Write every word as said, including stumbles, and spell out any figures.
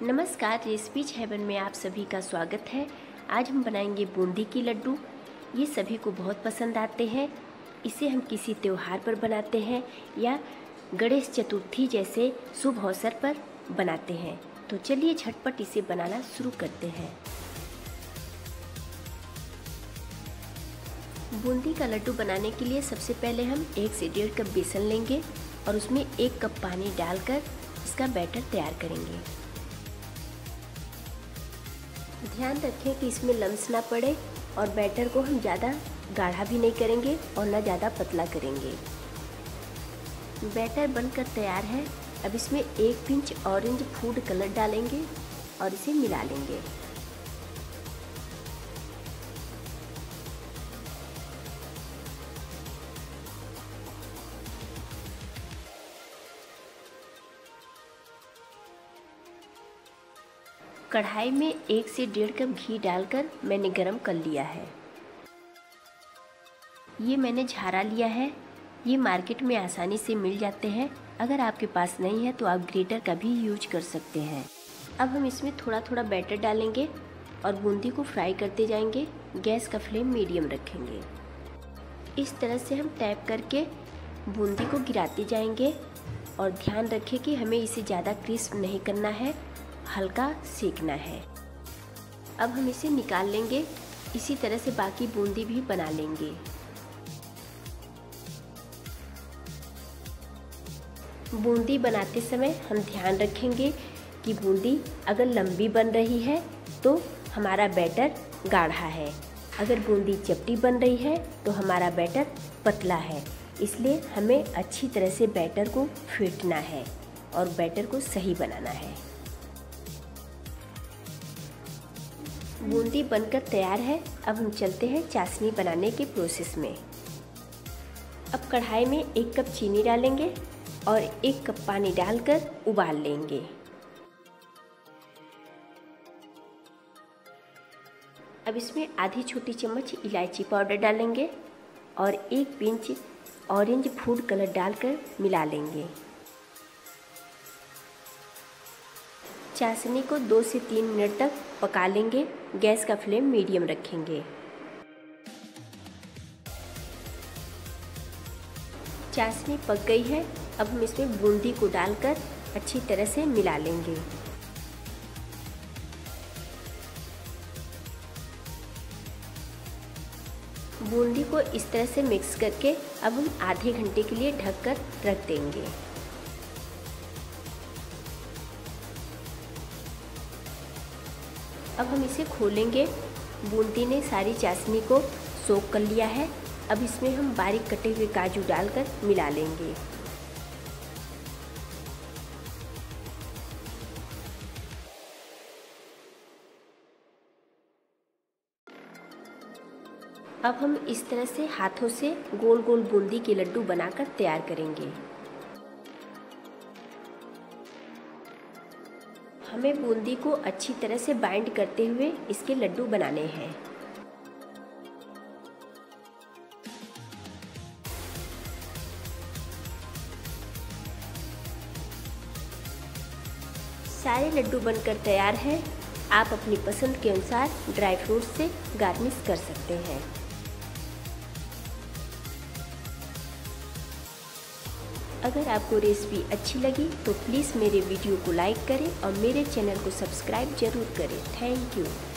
नमस्कार, recipes haven में आप सभी का स्वागत है। आज हम बनाएंगे बूंदी की लड्डू। ये सभी को बहुत पसंद आते हैं। इसे हम किसी त्योहार पर बनाते हैं या गणेश चतुर्थी जैसे शुभ अवसर पर बनाते हैं। तो चलिए झटपट इसे बनाना शुरू करते हैं। बूंदी का लड्डू बनाने के लिए सबसे पहले हम एक से डेढ़ कप बेसन लेंगे और उसमें एक कप पानी डालकर इसका बैटर तैयार करेंगे। ध्यान रखें कि इसमें लम्स ना पड़े और बैटर को हम ज़्यादा गाढ़ा भी नहीं करेंगे और ना ज़्यादा पतला करेंगे। बैटर बनकर तैयार है। अब इसमें एक पिंच ऑरेंज फूड कलर डालेंगे और इसे मिला लेंगे। कढ़ाई में एक से डेढ़ कप घी डालकर मैंने गरम कर लिया है। ये मैंने झारा लिया है। ये मार्केट में आसानी से मिल जाते हैं। अगर आपके पास नहीं है तो आप ग्रेटर का भी यूज कर सकते हैं। अब हम इसमें थोड़ा थोड़ा बैटर डालेंगे और बूंदी को फ्राई करते जाएंगे। गैस का फ्लेम मीडियम रखेंगे। इस तरह से हम टैप करके बूंदी को गिराते जाएंगे और ध्यान रखें कि हमें इसे ज़्यादा क्रिस्प नहीं करना है, हल्का सेकना है। अब हम इसे निकाल लेंगे। इसी तरह से बाकी बूंदी भी बना लेंगे। बूंदी बनाते समय हम ध्यान रखेंगे कि बूंदी अगर लंबी बन रही है तो हमारा बैटर गाढ़ा है, अगर बूंदी चपटी बन रही है तो हमारा बैटर पतला है। इसलिए हमें अच्छी तरह से बैटर को फेंटना है और बैटर को सही बनाना है। बूंदी बनकर तैयार है। अब हम चलते हैं चाशनी बनाने के प्रोसेस में। अब कढ़ाई में एक कप चीनी डालेंगे और एक कप पानी डालकर उबाल लेंगे। अब इसमें आधी छोटी चम्मच इलायची पाउडर डालेंगे और एक पिंच ऑरेंज फूड कलर डालकर मिला लेंगे। चाशनी को दो से तीन मिनट तक पका लेंगे। गैस का फ्लेम मीडियम रखेंगे। चाशनी पक गई है। अब हम इसमें बूंदी को डालकर अच्छी तरह से मिला लेंगे। बूंदी को इस तरह से मिक्स करके अब हम आधे घंटे के लिए ढककर रख देंगे। अब हम इसे खोलेंगे। बूंदी ने सारी चाशनी को सोख कर लिया है। अब इसमें हम बारीक कटे हुए काजू डालकर मिला लेंगे। अब हम इस तरह से हाथों से गोल गोल बूंदी के लड्डू बनाकर तैयार करेंगे। हमें बूंदी को अच्छी तरह से बाइंड करते हुए इसके लड्डू बनाने हैं। सारे लड्डू बनकर तैयार हैं। आप अपनी पसंद के अनुसार ड्राई फ्रूट्स से गार्निश कर सकते हैं। अगर आपको रेसिपी अच्छी लगी तो प्लीज़ मेरे वीडियो को लाइक करें और मेरे चैनल को सब्सक्राइब जरूर करें। Thank you.